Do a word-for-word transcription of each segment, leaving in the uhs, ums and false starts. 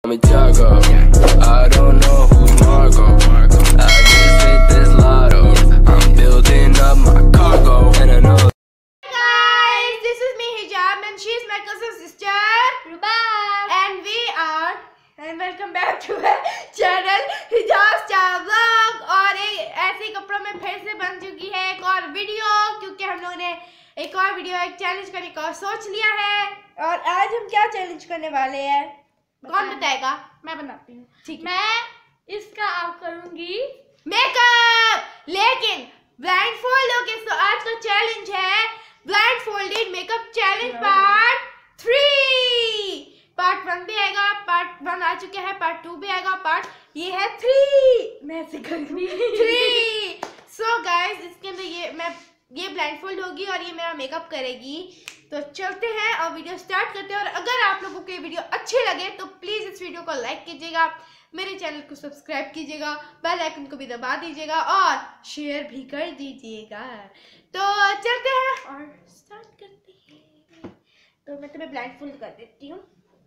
Jago. I don't know who's Margo. I just hit this lotto. I'm building up my cargo, and I know. Guys, this is me Hijab, and she is my cousin sister Ruba, and we are and welcome back to our channel Hijab Style Vlog। और एक ऐसे कपड़ों में फिर से बन चुकी है एक और वीडियो, क्योंकि हम लोगों ने एक और वीडियो एक चैलेंज करने का सोच लिया है। और आज हम क्या चैलेंज करने वाले हैं, कौन बताएगा? मैं बनाती हूँ। ठीक, मैं इसका आप करूंगी मेकअप, लेकिन ब्लाइंड फोल्ड। ओके, सो आज का चैलेंज है blind folded makeup challenge part three. Part one भी आएगा, पार्ट वन आ चुका है, पार्ट टू भी आएगा, पार्ट ये है थ्री। मैं ऐसे करूंगी थ्री। सो गाइस, इसके अंदर ये मैं ये ब्लाइंड फोल्ड होगी और ये मेरा मेकअप करेगी। तो चलते हैं और वीडियो स्टार्ट करते हैं। और अगर आप लोगों को ये वीडियो अच्छे लगे तो प्लीज इस वीडियो को लाइक कीजिएगा, मेरे चैनल को सब्सक्राइब कीजिएगा, बेल आइकन को भी दबा दीजिएगा और शेयर भी कर दीजिएगा। तो चलते हैं और स्टार्ट करते हैं। तो मैं तुम्हें ब्लाइंड फोल्ड कर देती हूँ।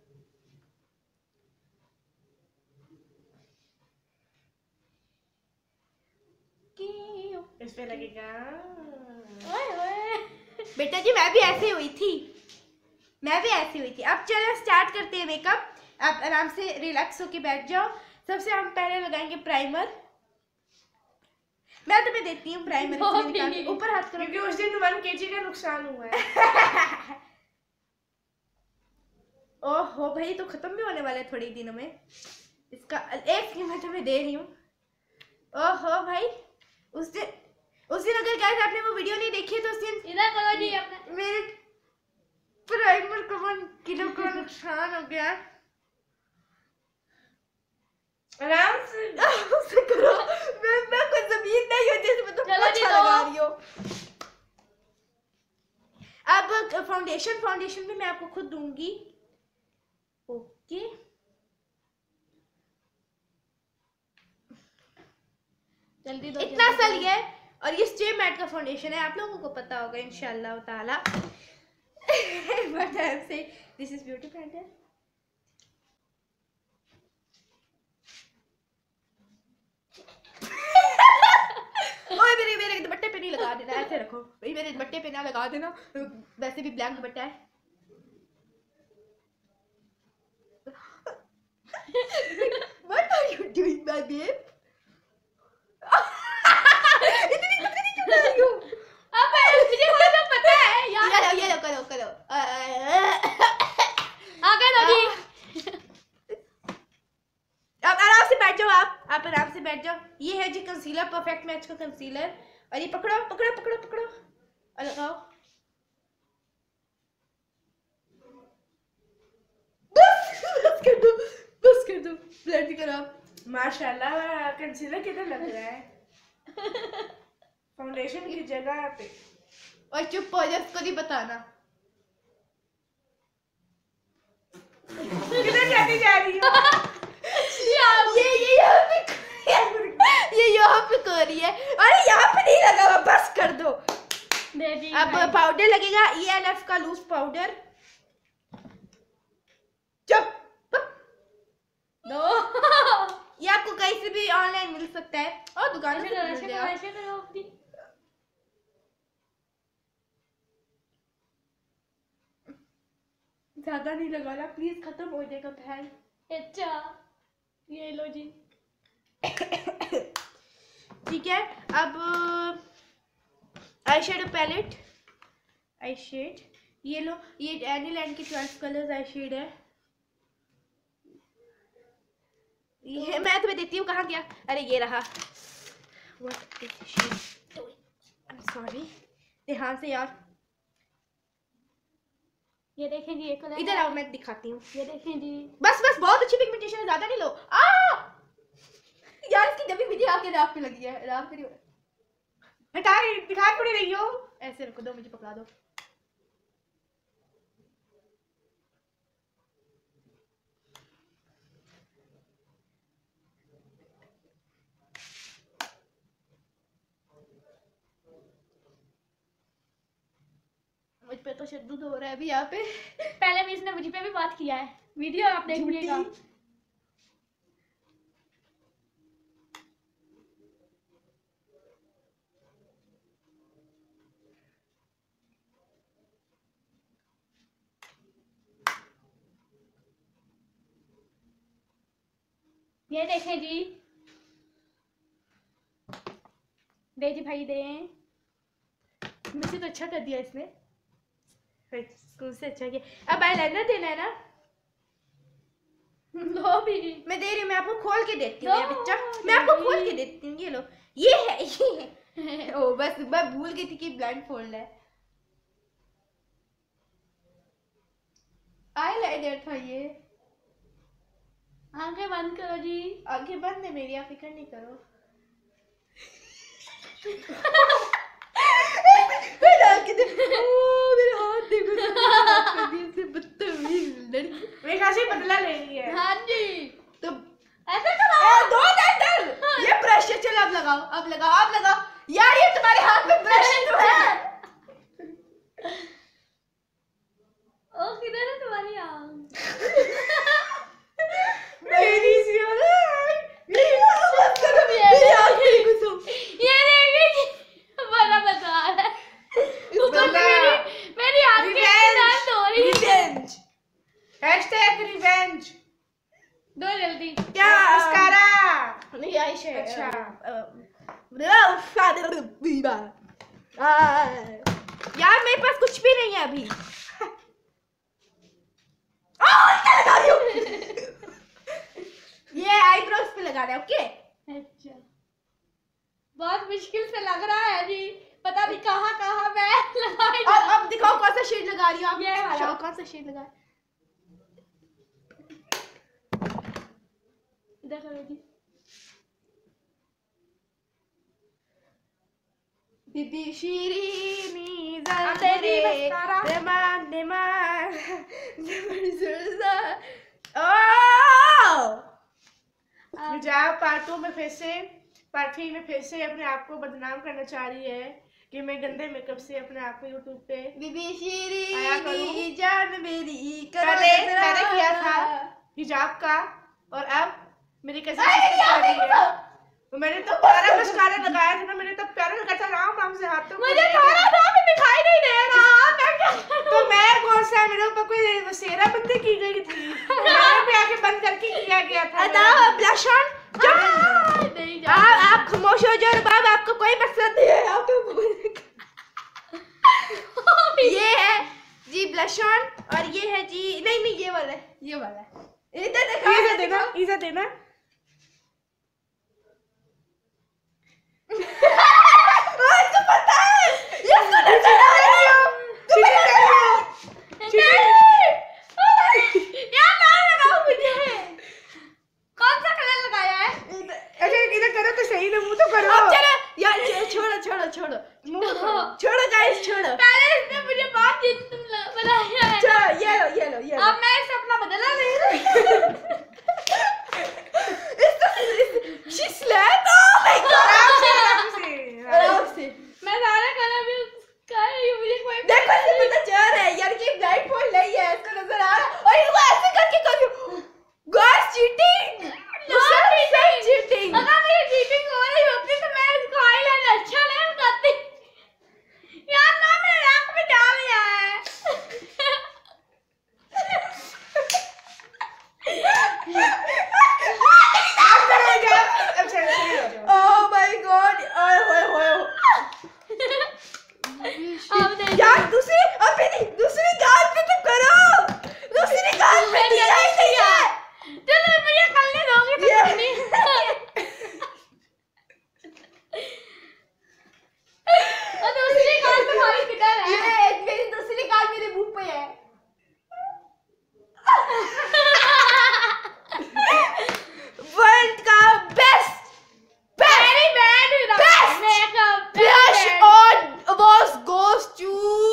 इस पे लगेगा। ओए ओए बेटा जी, मैं भी ऐसे हुई थी, मैं भी ऐसी हुई थी। अब चलो स्टार्ट करते हैं मेकअप। आप आराम से रिलैक्स होके बैठ जाओ। सबसे हम पहले लगाएंगे प्राइमर। मैं तुम्हें देती हूँ प्राइमर। ऊपर हाथ करो, क्योंकि उस दिन वन केजी का नुकसान हुआ है। ओहो भाई, तो खत्म भी होने वाला है थोड़ी दिनों में। इसका एक मैं तुम्हें दे रही हूँ। ओहो भाई, उस दिन उस दिन अगर गाइस आपने वो वीडियो नहीं देखी है तो उस दिन इधर करो जी अपना। मेरे प्राइमर का वन किलो का नुकसान हो गया। आराम से उसे करो। मैं मैं कोई जमीन नहीं होती इसमें, तो अच्छा लगा रही हो। अब फाउंडेशन फाउंडेशन भी मैं आपको खुद दूंगी। ओके, जल्दी दो। इतना सा लिया है और ये स्टे मैट का फाउंडेशन है, आप लोगों को पता होगा इंशाल्लाह ताला। But I am saying this is beauty blender. ओए मेरे मेरे दुपट्टे पे नहीं लगा देना, ऐसे रखो भाई, मेरे दुपट्टे पे ना लगा देना, वैसे भी ब्लैक दुपट्टा है। What are you doing, my babe? इतनी इतनी क्यों कर रही हो? अब मुझे वो तो पता है यार। ये लो ये लो, करो करो। आ गए दो जी। अब आराम से बैठ जाओ, आप आप आराम से बैठ जाओ। ये है जी कंसीलर, परफेक्ट मैच का कंसीलर। और ये पकड़ो पकड़ो पकड़ो पकड़ो और लगाओ। बस बस कर दो, बस कर दो, ब्लेंड करो आप। माशाल्लाह, कंसीलर किधर लग रहा है? फाउंडेशन की जगह पे। और चुप हो जाओ, उसको नहीं बताना। किधर जाती जा रही हो? ये ये यहाँ पे ये यहाँ पे कर रही है। अरे यहाँ पे नहीं लगा हुआ, बस कर दो। दे दी। अब पाउडर लगेगा, ई एल एफ का लूज पाउडर। चुप दो। ये आपको कहीं से भी ऑनलाइन मिल सकता है और दुकानों से मिल जाएगा। ऐसे करो अपनी। ज्यादा नहीं लगाना प्लीज, खत्म हो जाएगा पहल। अच्छा, ये लो जी। ठीक है, अब eye shadow palette, eye shade ये लो। ये एनीलैंड की ट्वेल्व कलर्स आई शेड है। ये मैं तुम्हें देती हूँ, कहाँ गया? अरे ये रहा। What is she doing? I'm sorry। ध्यान से यार। ये देखें जी, ये कलर इधर आओ, मैं दिखाती हूँ। ये देखें जी। बस बस, बहुत अच्छी पिगमेंटेशन है, ज्यादा नहीं लो। आ यार, इसकी जब भी विधि आपके रात पे लगी है, रात पे हटा दिखा क्यों नहीं रही हो? ऐसे रखो, दो मुझे पकड़ा दो। मुझ पे तो शद्दुद हो रहा है अभी यहाँ पे। पहले भी इसने मुझ पे भी बात किया है, वीडियो आप देखिएगा। ये देखें जी, दे जी भाई दे। मुझे तो अच्छा कर दिया इसने, स्कूल से अच्छा किया। अब आईलाइनर देना है ना? लो भी, मैं दे रही हूँ, मैं आपको खोल के देती हूँ लो, ये बच्चा, मैं आपको खोल के देती हूँ। ये लो, ये है, ये है। ओ बस मैं भूल गई थी कि ब्लाइंड फोल्ड है। आईलाइनर था ये। आंखें बंद करो जी। आंखें बंद है मेरी, आप फिक्र नहीं करो। मेरे हाथ देखो, बदतमीज लड़की। मेरे ख्याल से बदला ले रही है। हाँ जी, तो ऐसे करो। दो डंडल, ये ब्रश है, चलो अब लगाओ, अब लगाओ, अब लगाओ। यार ये तुम्हारे हाथ में ब्रश तो है। ओ किधर है तुम्हारी आंख? मेरी सी मेरी आवाज करो, मेरी आंख में घुसो। ये देखिए बड़ा बता रहा है। ऊपर से मेरी मेरी आंखें दर्द हो रही है। Revenge, hashtag revenge. दो जल्दी। क्या मस्कारा? नहीं आई है। अच्छा यार मेरे पास कुछ भी नहीं है अभी। क्या लगा रही हूँ? ये आईब्रोज पे लगाना है, ओके? अच्छा, बहुत मुश्किल से लग रहा है जी, पता नहीं कहाँ कहाँ मैं लगाई। अब अब दिखाओ कौन सा शेड लगा रही हो आप? ये वाला। कौन सा शेड लगा? इधर करो जी। बीबी शीरीनी तेरी ज़ंदरे मस्कारा। रेमान रेमान ज़बरदस्ता। ओह! हिजाब पार्ट टू में फिर से, पार्ट थ्री में फिर से अपने आप को बदनाम करना चाह रही है कि मैं गंदे मेकअप से अपने आप को यूट्यूब पे बीबी शीरीनी जान मेरी। पहले मैंने किया था हिजाब का, और अब मेरी कज़िन कर रही है। तो मैंने तो प्यारा मस्कारा लगाया था ना, मैंने तो प्यारा लगाया था, राम राम से हाथों को मुझे थोड़ा सा भी दिखाई नहीं दे रहा। मैं क्या करूं? तो मैं कौन सा, मेरे ऊपर कोई सेरा बंदी की गई थी, मैंने भी आके बंद करके किया गया था। अदा ब्लश ऑन। नहीं जा आप आप खामोश हो जाओ बाब, आपको कोई मकसद नहीं है। आप तो ये है जी ब्लश ऑन, और ये है जी, नहीं नहीं ये वाला है, ये वाला है। इधर देखो, इधर देना, इधर देना। इसको पता है, इसको नजर आ रही हो, तुम कर रही हो। यार ना लगाओ मुझे। कौन सा कलर लगाया है? अच्छा इधर करो तो सही ना, मुंह तो करो। अब चलो यार, छोड़ो छोड़ो छोड़ो, मुंह छोड़ो गाइस, छोड़ो। पहले इसने मुझे बहुत जिद्द बनाया है। चलो ये लो ये लो ये लो। अब मैं इसे अपना बदला ले रही। She slept. Oh my God! आराम से। मैं सारा कलर भी कर रही हूँ, मुझे कोई देखो इसे पता चल रहा है यार कि ब्लाइंड फोल्ड नहीं है, इसको नजर आ रहा है, और ये वो ऐसे करके कर रही हूँ। Guys, cheating! सब सब cheating! अगर मेरी चीटिंग हो रही होती तो मैं इसको आईलाइनर अच्छा नहीं बताती। यार ना मेरे आँख में डाल दिया है। Oh my God! ओए होए होए। अब देखो। यार दूसरी, अभी नहीं, दूसरी गाल पे तो करो, दूसरी गाल पे तो यही नहीं है। चलो मुझे करने दोगे तो ये- नहीं। और दूसरी गाल तुम्हारी किधर है? ये मेरी दूसरी गाल मेरे मुंह पे है। वर्ल्ड का best Very bad Best makeup. Blush on award goes to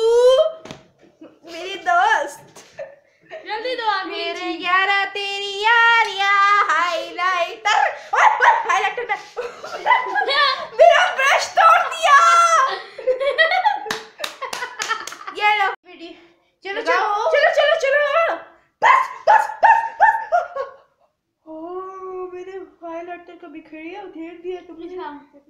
मेरी दोस्त, जल्दी दो आगे। मेरे यारा तेरी यारिया हाइलाइटर। ओए ओए हाइलाइटर में मेरा ब्रश तोड़ दिया। ये लो बेटी, चलो चलो चलो चलो चलो, बस बस बस बस। ओ मेरे हाइलाइटर को बिखरिया ढेर दिया तुमने।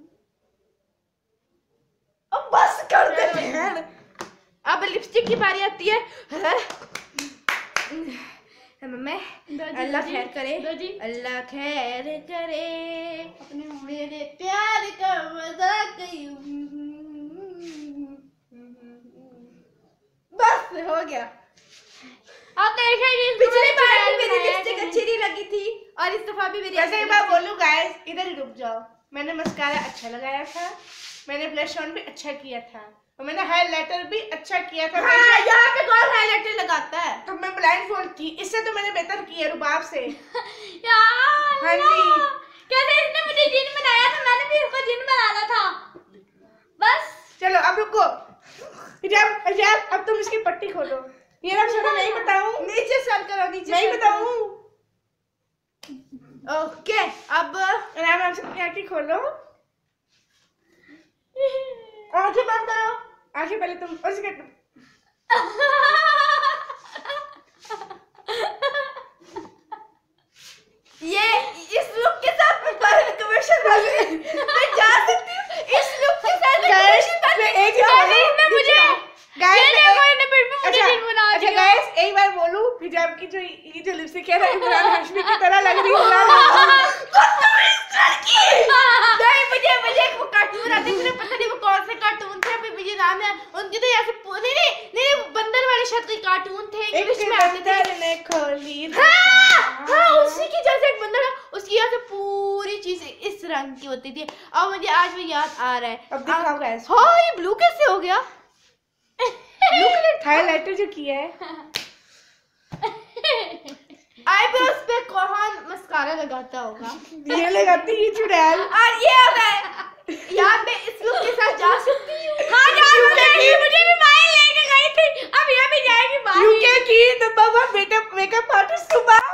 अब बस कर दे बहन। अब लिपस्टिक की बारी आती है। मम्मी दो जी, अल्लाह दो जी, खैर करे, दो जी। अल्लाह खैर करे अपने मेरे प्यार का मजाक यूं। बस हो गया। अब देखिए जी पिछली बार भी मेरी लिपस्टिक अच्छी नहीं लगी थी और इस दफा भी मेरी वैसे एक बार बोलूं गाइस, इधर ही रुक जाओ। मैंने मस्कारा अच्छा लगाया था, मैंने ब्लश ऑन भी अच्छा किया था और मैंने हाइलाइटर भी अच्छा किया था। हाँ, यहाँ पे कौन हाइलाइटर लगाता है? तो मैं ब्लाइंड फोल्ड थी, इससे तो मैंने बेहतर किया रुबाब से। यार हाँ जी। कैसे इसने मुझे जिन बनाया था, मैंने भी उसको जिन बनाना था। बस चलो अब रुको, हिजाब हिजाब अब तुम इसकी पट्टी खोलो। ये रहा छोड़ो, नहीं बताऊं, नीचे सर करो, नीचे नहीं सर बताऊं। करो। ओके, अब आराम आराम से अपनी आंखें खोलो, आंखें बंद करो। आंखें पहले तुम और इसके ये इस लुक के साथ कमर्शियल मैं जा सकती हूँ। इस लुक के साथ मैं एक कैसे इसने मुझे गाइस ये देखो, इन्हें फिर भी मुझे जिन बना अच्छा दिया। गाइस एक बार बोलूं, हिजाब की जो ये जो लिपस्टिक है ना, इमरान हाशमी की तरह लग रही है। नहीं, मुझे मुझे वो कार्टून आते थे, पता नहीं वो कौन से कार्टून थे, अभी मुझे नाम है उनके। तो ऐसे नहीं नहीं नहीं वो बंदर वाले शायद कोई कार्टून थे, इंग्लिश में आते थे। बंदर ने खोली हाँ, हाँ, उसी की जैसे एक बंदर है, उसकी यहाँ से पूरी चीज इस रंग की होती थी। और मुझे आज वो याद आ रहा है। अब दिखाओ गाइस, हाँ, ये ब्लू कैसे हो गया? ब्लू कलर हाइलाइटर जो किया है। आईब्रोज पे कौन मस्कारा लगाता होगा? ये लगाती है चुड़ैल। और ये हो गए यार, मैं इस लुक के साथ जा सकती हूँ। हाँ यार, मुझे मुझे भी माई लेके गई थी, अब ये भी जाएगी बाहर। यूके की द बाबा मेकअप मेकअप आर्टिस्ट सुबह।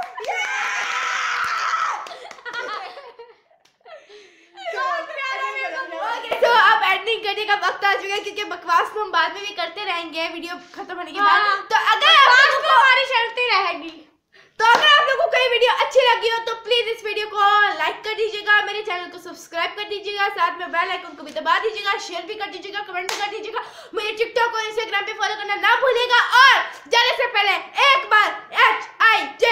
तो अब एंडिंग करने का वक्त आ चुका है, क्योंकि बकवास तो हम बाद में भी करते रहेंगे वीडियो खत्म होने के बाद। हाँ। तो अगर आप लोगों को हमारी चलती रहेगी। तो अगर आप लोगों को ये वीडियो अच्छी लगी हो तो प्लीज इस वीडियो को लाइक कर दीजिएगा, मेरे चैनल को सब्सक्राइब कर दीजिएगा, साथ में बेल आइकन को भी दबा दीजिएगा, शेयर भी कर दीजिएगा, कमेंट भी कर दीजिएगा। मुझे टिकटॉक और इंस्टाग्राम पे फॉलो करना ना भूलिएगा। और जाने से पहले एक बार एच आई जे